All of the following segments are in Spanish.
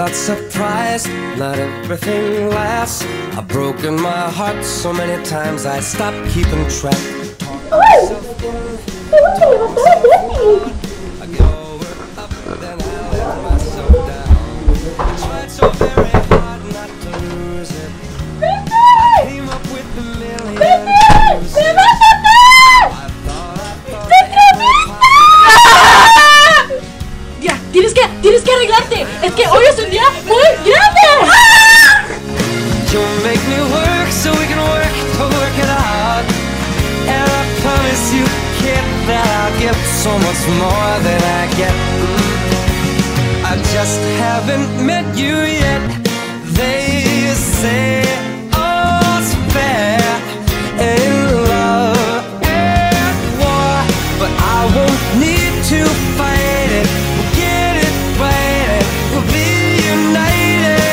not surprised, not everything lasts. I've broken my heart so many times I stopped keeping track. ¡Ay! ¡Te vas a levantar, Danny! I get all worked up, then I let myself down. I tried so very hard not to lose it. I came up with a million excuses. I thought Ya, tienes que arreglarte. Es que hoy es un día muy grande. you'll make me work so we can work to work it out. And I promise you, kid, that I'll give so much more than I get. I just haven't met you yet. They say all's fair in love and war, but I won't need to fight it. We'll get it right and we'll be united.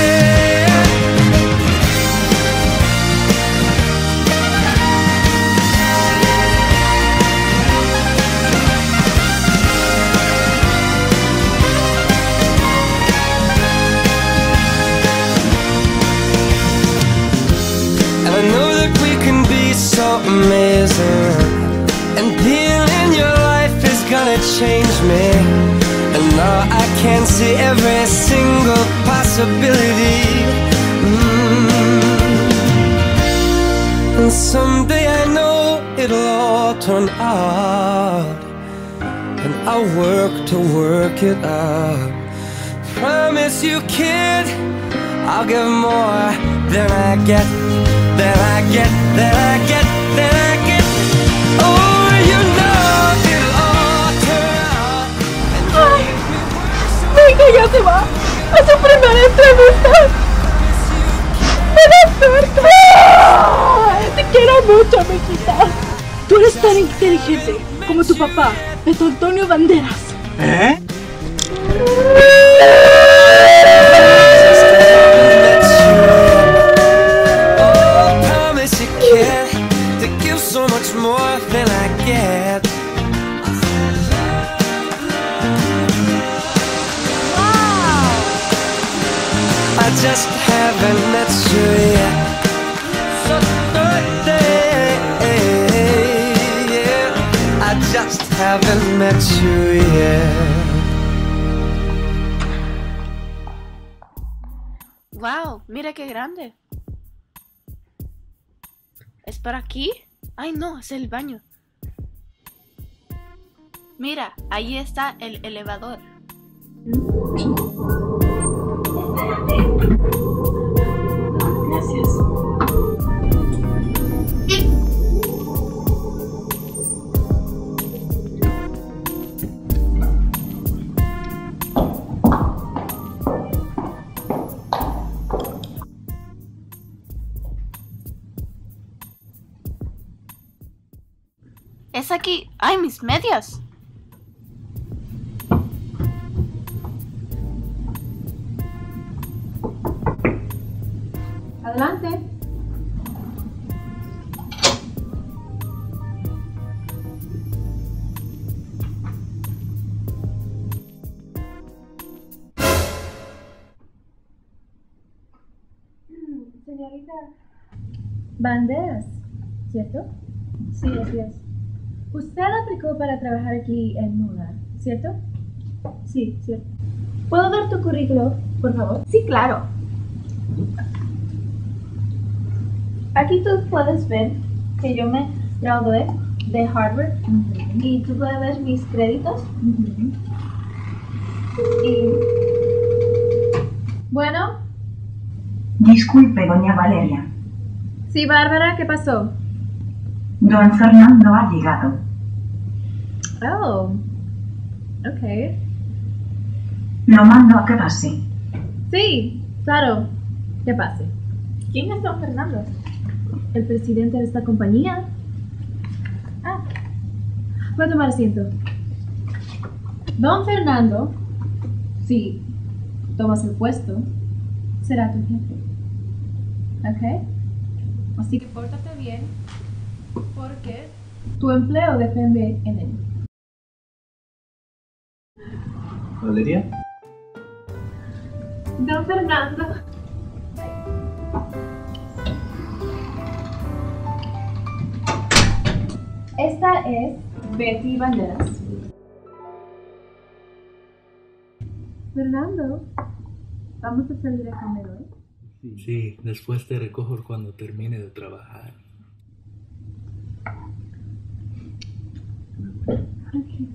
And I know that we can be so amazing, and being in your life is gonna change me. And now I can see every single possibility. And someday I know it'll all turn out, and I'll work to work it out. Promise you, kid, I'll give more than I get, than I get, than I get, than I get. Oh, you know it'll all turn out. Ay, venga, ya se va a su primera entrevista. ¡Buena suerte! Te quiero mucho, mijita. Tú eres tan inteligente como tu papá, Beto Antonio Banderas. ¿Eh? Oh, promise you, kid, to give so much more than I get. I just haven't met you yet. So birthday, yeah. I just haven't met you yet. Wow, mira qué grande. ¿Es para aquí? Ay, no, es el baño. Mira, ahí está el elevador. Gracias. Es aquí. ¡Ay, mis medias! Adelante. Señorita Banderas, ¿cierto? Sí, así es. Usted aplicó para trabajar aquí en moda, ¿cierto? Sí, cierto. ¿Puedo ver tu currículo, por favor? Sí, claro. Aquí tú puedes ver que yo me gradué de Harvard y tú puedes ver mis créditos. Y bueno. Disculpe, doña Valeria. Sí, Bárbara, ¿qué pasó? Don Fernando ha llegado. Oh, ok. Lo mando a que pase. Sí, claro. Que pase. ¿Quién es don Fernando? El presidente de esta compañía. Ah, voy a tomar asiento. Don Fernando, si tomas el puesto, será tu jefe. ¿Ok? Así que pórtate bien, porque tu empleo depende en él. ¿Valeria? Don Fernando. Esta es Betty Banderas. Fernando, ¿vamos a salir a comer hoy? Sí, después te recojo cuando termine de trabajar. Okay.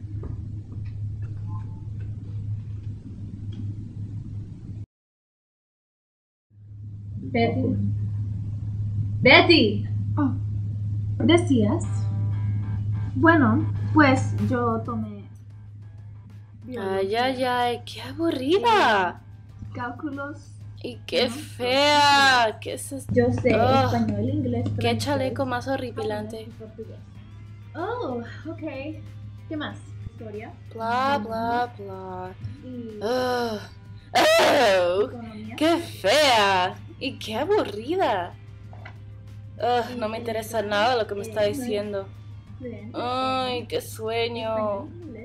Betty. Betty. Oh, ¿decías? Bueno, pues yo tomé Ay, ay, ay, qué aburrida. cálculos. Y qué fea. ¿Qué es esto? Yo sé Oh, español, inglés, qué francés, chaleco más horripilante. portugués. Oh, ok. ¿Qué más? Historia. Bla, bla, bla. Y Oh, oh, economía. qué fea. Y qué aburrida. No me interesa nada lo que me está diciendo. Bien. Ay, qué sueño. Español, inglés.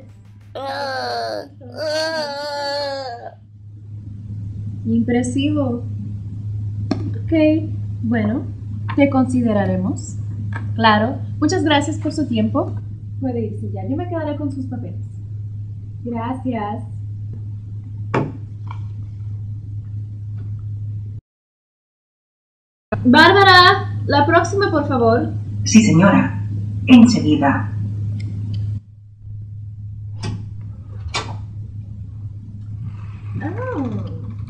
Impresivo. Ok, bueno, te consideraremos. Claro, muchas gracias por su tiempo. Puede irse ya, yo me quedaré con sus papeles. Gracias. Bárbara, la próxima, por favor. Sí, señora. Enseguida. Oh.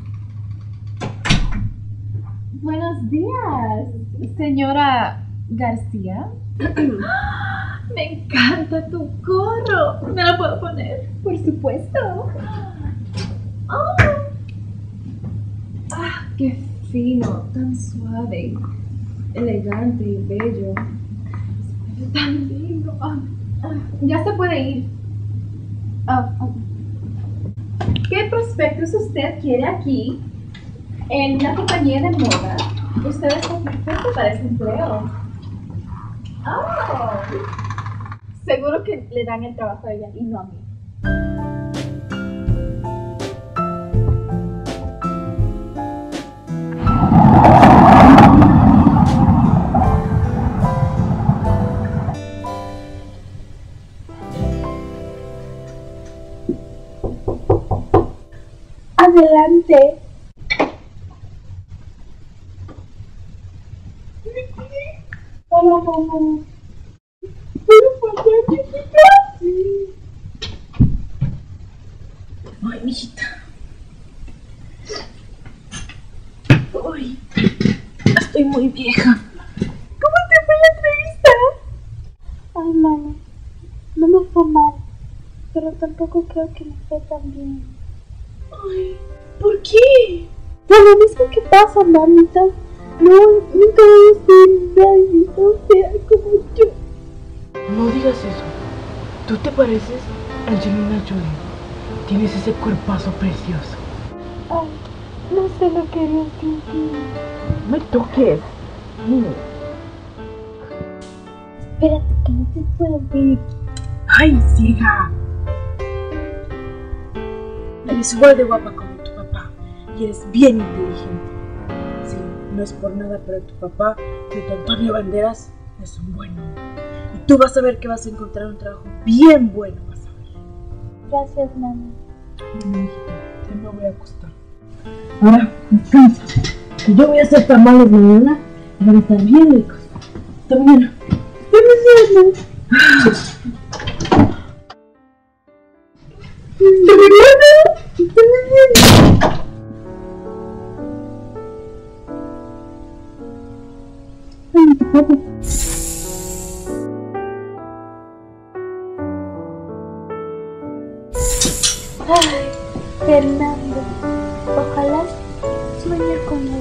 Buenos días, señora García. Me encanta tu gorro. ¿Me lo puedo poner? Por supuesto. Oh. Ah, qué fino, tan suave, elegante y bello. Se ve tan lindo. Ya se puede ir. ¿Qué prospectos usted quiere aquí en una compañía de moda? Usted está perfecto para ese empleo. Oh. Seguro que le dan el trabajo a ella y no a mí. Adelante. Hola, mamá. ¿Puedo pasar a sí. Ay, mijita. Uy, estoy muy vieja. ¿Cómo te fue la entrevista? Ay, mami, no me fue mal, pero tampoco creo que me fue tan bien. Ay, ¿por qué? Por lo mismo que pasa, mamita. No, nunca voy a ser nadie tan fea como yo. No digas eso. Tú te pareces a Angelina Jolie. Tienes ese cuerpazo precioso. Ay, no sé lo que haría sin ti. No me toques. Espérate, que no te puedo ver. ¡Ay, ciega! Eres igual de guapa como tu papá. Y eres bien inteligente. Sí, no es por nada, pero tu papá, Tito Antonio Banderas, es un buen hombre. Y tú vas a ver que vas a encontrar un trabajo bien bueno, vas a ver. Gracias, mami. Bueno, hijita, ya me voy a acostar. Ahora, descansa. Que yo voy a hacer tamales mañana y van a estar bien ricos. Hasta mañana. Ay, Fernando, ojalá sueñe con él.